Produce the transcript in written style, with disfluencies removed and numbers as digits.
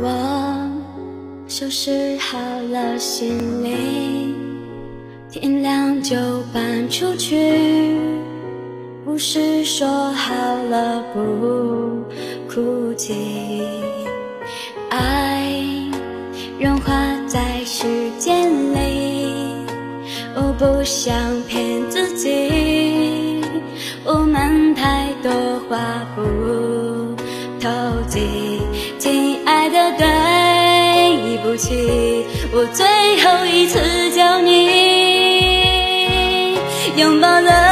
我收拾好了行李，天亮就搬出去，不是说好了不哭泣。爱融化在时间里，我不想骗自己，我们太多话不投机。亲爱的，对不起，我最后一次叫你拥抱了